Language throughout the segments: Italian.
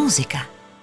musica.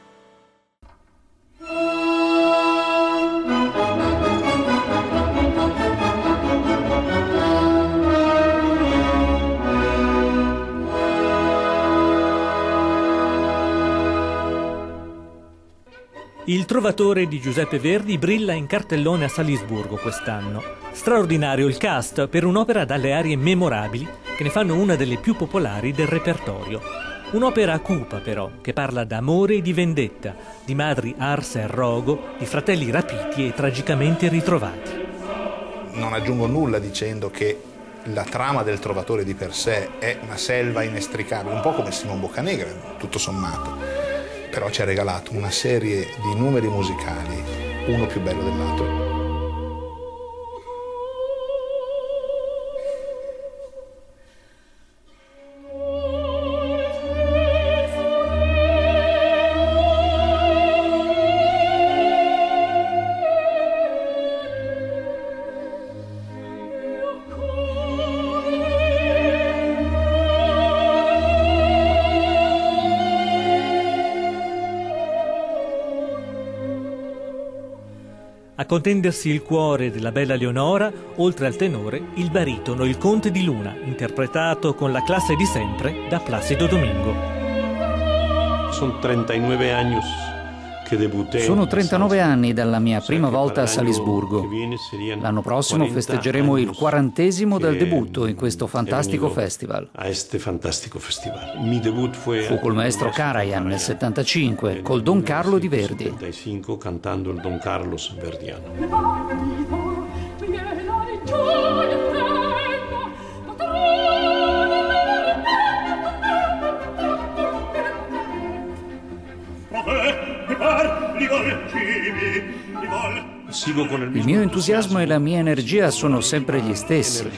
Il Trovatore di Giuseppe Verdi brilla in cartellone a Salisburgo quest'anno. Straordinario il cast per un'opera dalle arie memorabili che ne fanno una delle più popolari del repertorio. Un'opera cupa però, che parla d'amore e di vendetta, di madri arse al rogo, di fratelli rapiti e tragicamente ritrovati. Non aggiungo nulla dicendo che la trama del Trovatore di per sé è una selva inestricabile, un po' come Simon Boccanegra, tutto sommato. Però ci ha regalato una serie di numeri musicali, uno più bello dell'altro. A contendersi il cuore della bella Leonora, oltre al tenore, il baritono, il Conte di Luna, interpretato con la classe di sempre da Plácido Domingo. Sono 39 anni Sono 39 anni dalla mia prima volta a Salisburgo. L'anno prossimo festeggeremo il 40° del debutto in questo fantastico festival. Fu col maestro Karajan nel 75, col Don Carlo di Verdi. Cantando il Don Carlos verdiano. Il mio entusiasmo e la mia energia sono sempre gli stessi.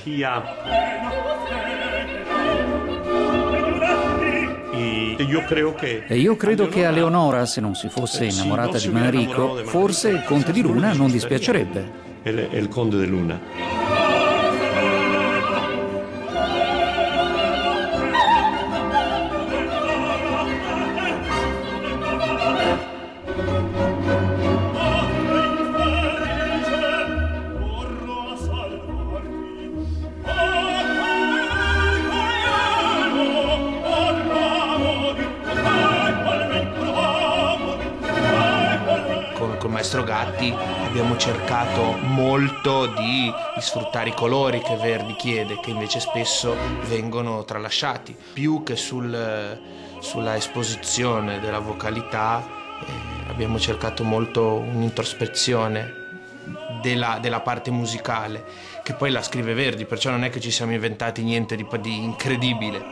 E io credo che a Leonora, se non si fosse innamorata di Manrico, forse il Conte di Luna non dispiacerebbe. È il Conte di Luna. Con Maestro Gatti abbiamo cercato molto di sfruttare i colori che Verdi chiede, che invece spesso vengono tralasciati. Più che sulla esposizione della vocalità abbiamo cercato molto un'introspezione della parte musicale, che poi la scrive Verdi, perciò non è che ci siamo inventati niente di incredibile.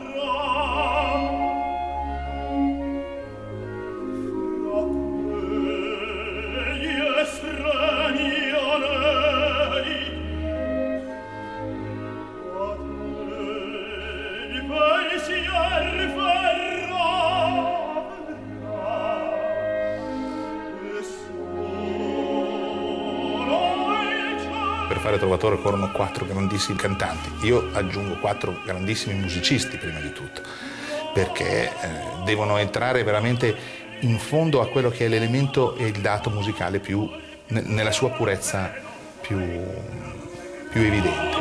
Per fare Trovatore corrono 4 grandissimi cantanti. Io aggiungo 4 grandissimi musicisti prima di tutto, perché devono entrare veramente in fondo a quello che è l'elemento e il dato musicale più nella sua purezza più evidente.